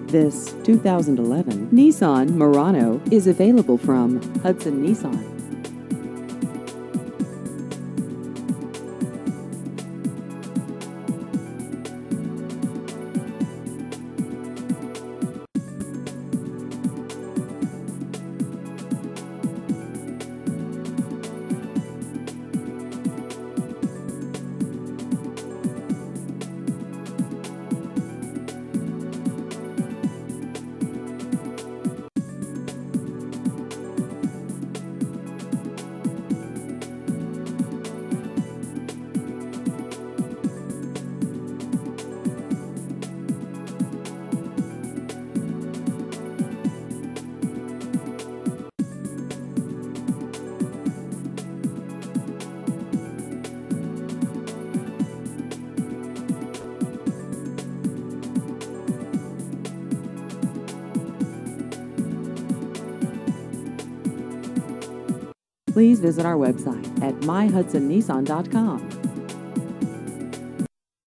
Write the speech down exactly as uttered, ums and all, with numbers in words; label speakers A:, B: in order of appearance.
A: This two thousand eleven Nissan Murano is available from Hudson Nissan. Please visit our website at my hudson nissan dot com.